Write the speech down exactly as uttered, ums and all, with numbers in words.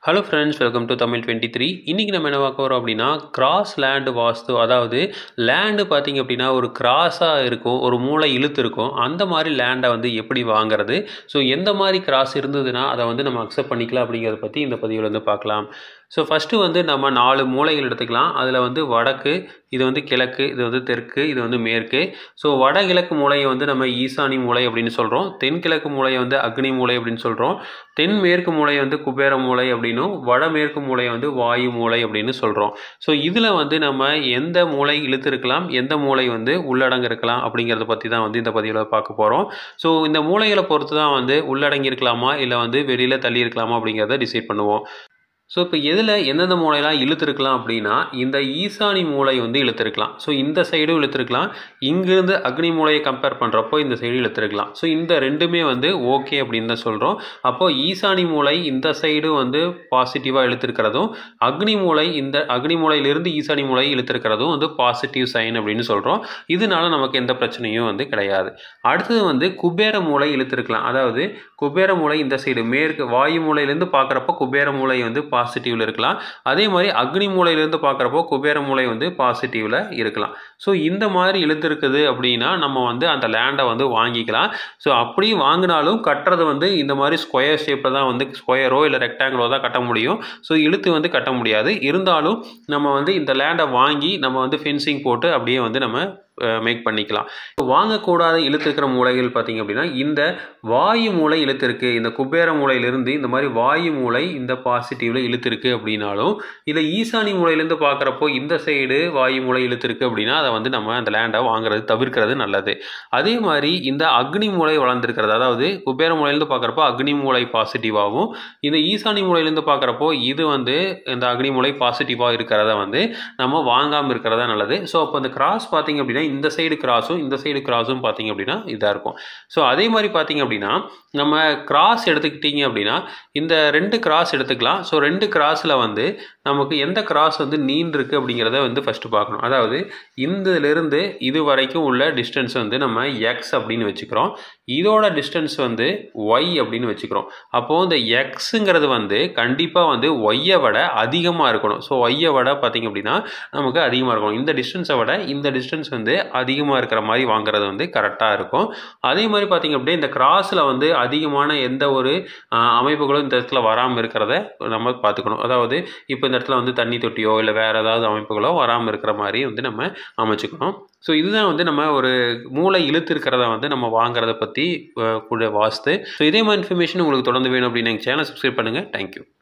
Hello friends, welcome to Tamil twenty three. இன்றைக்கி நம்ம என்ன பார்க்க போகிறோம் அப்படின்னா, கிராஸ் லேண்டு வாஸ்து. அதாவது லேண்டு பார்த்திங்க அப்படின்னா ஒரு கிராஸாக இருக்கும், ஒரு மூளை இழுத்து இருக்கும். அந்த மாதிரி லேண்டை வந்து எப்படி வாங்குறது, ஸோ எந்த மாதிரி கிராஸ் இருந்ததுன்னா அதை வந்து நம்ம அக்செப்ட் பண்ணிக்கலாம் அப்படிங்கிறத பற்றி இந்த பதிவில் வந்து பார்க்கலாம். ஸோ ஃபஸ்ட்டு வந்து நம்ம நாலு மூலைகள் எடுத்துக்கலாம். அதில் வந்து வடக்கு, இது வந்து கிழக்கு, இது வந்து தெற்கு, இது வந்து மேற்கு. ஸோ வடகிழக்கு மூலையை வந்து நம்ம ஈசானி மூலை அப்படின்னு சொல்கிறோம். தென்கிழக்கு மூலையை வந்து அக்னி மூலை அப்படின்னு சொல்கிறோம். தென்மேற்கு மூலையை வந்து குபேர மூலை அப்படின்னும், வடமேற்கு மூலையை வந்து வாயு மூலை அப்படின்னு சொல்கிறோம். ஸோ இதில் வந்து நம்ம எந்த மூலை இழுத்திருக்கலாம், எந்த மூலை வந்து உள்ளடங்க இருக்கலாம் அப்படிங்கிறத பற்றி தான் வந்து இந்த பதிவில் பார்க்க போகிறோம். ஸோ இந்த மூலைகளை பொறுத்து தான் வந்து உள்ளடங்கி இருக்கலாமா இல்லை வந்து வெளியில் தள்ளி இருக்கலாமா அப்படிங்கிறத டிசைட் பண்ணுவோம். ஸோ இப்போ எதில் எந்தெந்த மூலையெல்லாம் இழுத்துருக்கலாம் அப்படின்னா, இந்த ஈசானி மூலை வந்து இழுத்துருக்கலாம். ஸோ இந்த சைடும் இழுத்துருக்கலாம். இங்கேருந்து அக்னி மூலையை கம்பேர் பண்ணுறப்போ இந்த சைடு இழுத்துருக்கலாம். ஸோ இந்த ரெண்டுமே வந்து ஓகே அப்படின்னு தான் சொல்கிறோம். அப்போது ஈசானி மூலை இந்த சைடு வந்து பாசிட்டிவாக இழுத்துருக்கிறதும், அக்னி மூலை இந்த அக்னி மூலையிலிருந்து ஈசானி மூலை இழுத்துருக்கிறதும் வந்து பாசிட்டிவ் சைன் அப்படின்னு சொல்கிறோம். இதனால நமக்கு எந்த பிரச்சனையும் வந்து கிடையாது. அடுத்தது வந்து குபேர மூலை இழுத்துருக்கலாம். அதாவது குபேர மூலை இந்த சைடு மேற்கு வாயு மூலையிலேருந்து பார்க்குறப்போ குபேர மூலை வந்து பாசிட்டிவ்ல இருக்கலாம். அதே மாதிரி அக்னி மூலையிலேருந்து பார்க்குறப்போ குபேர மூலை வந்து பாசிட்டிவ்ல இருக்கலாம். ஸோ இந்த மாதிரி இழுத்துருக்குது அப்படின்னா நம்ம வந்து அந்த லேண்டை வந்து வாங்கிக்கலாம். ஸோ அப்படி வாங்கினாலும் கட்டுறது வந்து இந்த மாதிரி ஸ்கொயர் ஷேப்பில் தான் வந்து ஸ்கொயரோ இல்லை ரெக்டாங்கிளோ தான் கட்ட முடியும். ஸோ இழுத்து வந்து கட்ட முடியாது. இருந்தாலும் நம்ம வந்து இந்த லேண்டை வாங்கி நம்ம வந்து ஃபென்சிங் போட்டு அப்படியே வந்து நம்ம மேக் பண்ணிக்கலாம். வாங்கக்கூடாத இழுத்துருக்கிற மூலைகள் பார்த்திங்க அப்படின்னா, இந்த வாயு மூலை இழுத்துருக்கு, இந்த குபேர மூலையிலிருந்து இந்த மாதிரி வாயு மூலை இந்த பாசிட்டிவ்ல இழுத்துருக்கு அப்படின்னாலும், இல்லை ஈசானி மூலையிலேருந்து பார்க்குறப்போ இந்த சைடு வாயு மூலை இழுத்துருக்கு அப்படின்னா அதை வந்து நம்ம அந்த லேண்டை வாங்குறது தவிர்க்கிறது நல்லது. அதே மாதிரி இந்த அக்னி மூலை வளர்ந்துருக்கிறது, அதாவது குபேர மூலையிலேருந்து பார்க்குறப்போ அக்னி மூலை பாசிட்டிவாகவும், இந்த ஈசானி மூலையிலேருந்து பார்க்குறப்போ இது வந்து இந்த அக்னி மூலை பாசிட்டிவாக இருக்கிறத வந்து நம்ம வாங்காமல் இருக்கிறதா நல்லது. ஸோ அப்போ அந்த கிராஸ் பார்த்திங்க அப்படின்னா இந்த சைடு கிராஸும் இந்த சைடு கிராஸும் பார்த்திங்க அப்படின்னா இதாக இருக்கும். ஸோ அதே மாதிரி பார்த்திங்க அப்படின்னா நம்ம கிராஸ் எடுத்துக்கிட்டிங்க அப்படின்னா இந்த ரெண்டு கிராஸ் எடுத்துக்கலாம். ஸோ ரெண்டு கிராஸில் வந்து நமக்கு எந்த கிராஸ் வந்து நீண்டிருக்கு அப்படிங்கிறத வந்து ஃபஸ்ட்டு பார்க்கணும். அதாவது இதிலிருந்து இது வரைக்கும் உள்ள டிஸ்டன்ஸ் வந்து நம்ம எக்ஸ் அப்படின்னு வச்சுக்கிறோம். இதோட டிஸ்டன்ஸ் வந்து ஒய் அப்படின்னு வச்சுக்கிறோம். அப்போது இந்த எக்ஸுங்கிறது வந்து கண்டிப்பாக வந்து ஒய்யை விட அதிகமாக இருக்கணும். ஸோ ஒய்யை விட பார்த்திங்க அப்படின்னா நமக்கு அதிகமாக இருக்கணும். இந்த டிஸ்டன்ஸை விட இந்த டிஸ்டன்ஸ் வந்து அதிகமாக இருக்கிற மாதிரி வாங்குறது வந்து கரெக்டாக இருக்கும். அதே மாதிரி பார்த்திங்க அப்படின்னா இந்த கிராஸில் வந்து அதிகமான எந்த ஒரு அமைப்புகளும் இந்த இடத்துல வராமல் இருக்கிறத நம்ம பார்த்துக்கணும். அதாவது இப்போ இந்த இடத்துல வந்து தண்ணி தொட்டியோ இல்லை வேறு ஏதாவது அமைப்புகளோ வராமல் இருக்கிற மாதிரி வந்து நம்ம அமைச்சுக்கணும். ஸோ இதுதான் வந்து நம்ம ஒரு மூளை இழுத்து இருக்கிறத வந்து நம்ம வாங்குறத பற்றி கூட வாஸ்து. ஸோ இதே மாதிரி இன்ஃபர்மேஷன் உங்களுக்கு தொடர்ந்து வேணும் அப்படின்னு எங்கள் சேனல் சப்ஸ்கிரைப் பண்ணுங்கள். தேங்க்யூ.